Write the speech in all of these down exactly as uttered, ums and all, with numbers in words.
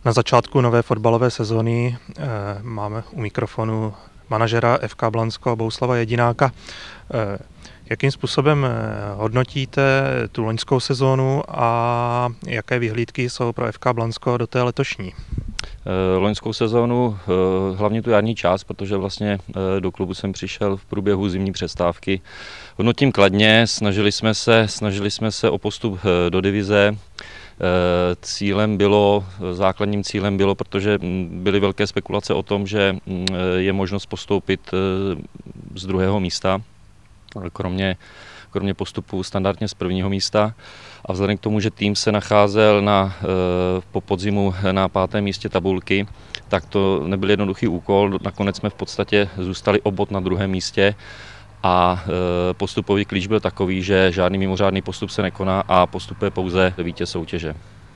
Na začátku nové fotbalové sezóny eh, máme u mikrofonu manažera F K Blansko Bohuslava Jedináka. Eh, jakým způsobem hodnotíte tu loňskou sezónu a jaké vyhlídky jsou pro F K Blansko do té letošní? Loňskou sezónu, hlavně tu jarní část, protože vlastně do klubu jsem přišel v průběhu zimní přestávky. Hodnotím kladně, snažili jsme se, snažili jsme se o postup do divize. Cílem bylo, základním cílem bylo, protože byly velké spekulace o tom, že je možnost postoupit z druhého místa, kromě, kromě postupu standardně z prvního místa. A vzhledem k tomu, že tým se nacházel na, po podzimu na pátém místě tabulky, tak to nebyl jednoduchý úkol. Nakonec jsme v podstatě zůstali o bod na druhém místě a postupový klíč byl takový, že žádný mimořádný postup se nekoná a postupuje pouze vítěz soutěže.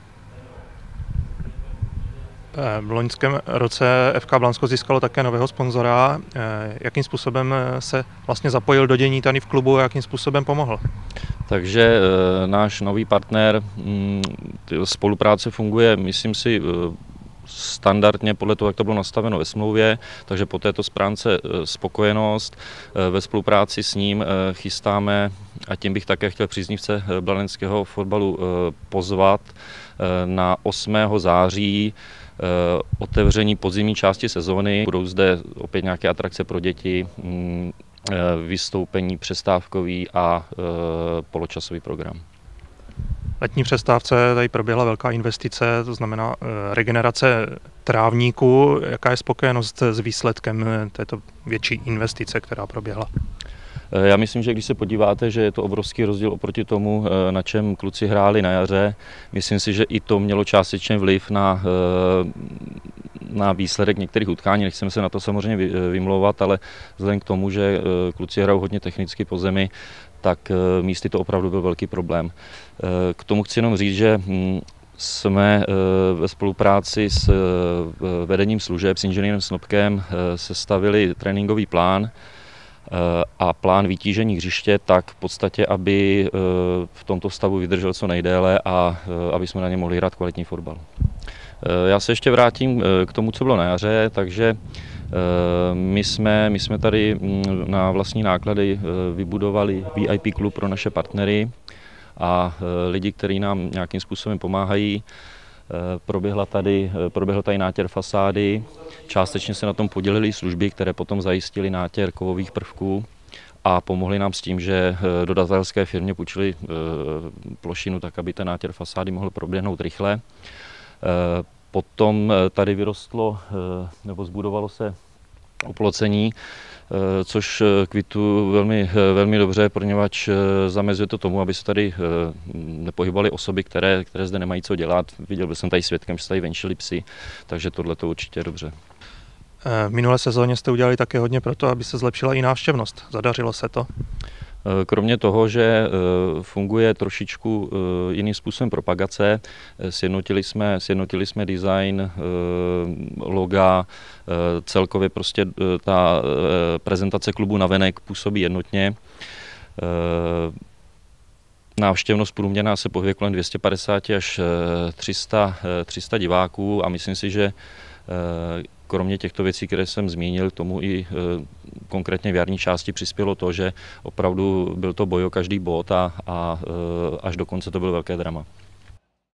V loňském roce F K Blansko získalo také nového sponzora. Jakým způsobem se vlastně zapojil do dění tady v klubu a jakým způsobem pomohl? Takže náš nový partner, spolupráce funguje, myslím si, standardně podle toho, jak to bylo nastaveno ve smlouvě, takže po této stránce spokojenost. Ve spolupráci s ním chystáme, a tím bych také chtěl příznivce blanenského fotbalu pozvat, na osmého září otevření podzimní části sezóny. Budou zde opět nějaké atrakce pro děti, vystoupení přestávkový a poločasový program. Letní přestávce tady proběhla velká investice, to znamená regenerace trávníků. Jaká je spokojenost s výsledkem této větší investice, která proběhla? Já myslím, že když se podíváte, že je to obrovský rozdíl oproti tomu, na čem kluci hráli na jaře. Myslím si, že i to mělo částečně vliv na, na výsledek některých utkání. Nechceme se na to samozřejmě vymlouvat, ale vzhledem k tomu, že kluci hrajou hodně technicky po zemi, tak místy to opravdu byl velký problém. K tomu chci jenom říct, že jsme ve spolupráci s vedením služeb, s inženýrem Snopkem, sestavili tréninkový plán a plán vytížení hřiště tak v podstatě, aby v tomto stavu vydržel co nejdéle a aby jsme na ně mohli hrát kvalitní fotbal. Já se ještě vrátím k tomu, co bylo na jaře, takže my jsme, my jsme tady na vlastní náklady vybudovali V I P klub pro naše partnery a lidi, kteří nám nějakým způsobem pomáhají. Proběhla tady, proběhl tady nátěr fasády, částečně se na tom podělily služby, které potom zajistily nátěr kovových prvků a pomohli nám s tím, že dodavatelské firmě půjčili plošinu tak, aby ten nátěr fasády mohl proběhnout rychle. Potom tady vyrostlo nebo zbudovalo se oplocení, což kvitu velmi, velmi dobře, poněvadž zamezuje to tomu, aby se tady nepohybovaly osoby, které, které zde nemají co dělat. Viděl bych jsem tady svědkem, že se tady venčili psi, takže tohle to určitě je dobře. V minulé sezóně jste udělali také hodně pro to, aby se zlepšila i návštěvnost. Zadařilo se to? Kromě toho, že funguje trošičku jiným způsobem propagace, sjednotili jsme, sjednotili jsme design, loga, celkově prostě ta prezentace klubu navenek působí jednotně. Návštěvnost průměrná se pohybuje kolem dvě stě padesát až tři sta diváků a myslím si, že kromě těchto věcí, které jsem zmínil, tomu i konkrétně v jarní části přispělo to, že opravdu byl to boj o každý bod a, a až do konce to bylo velké drama.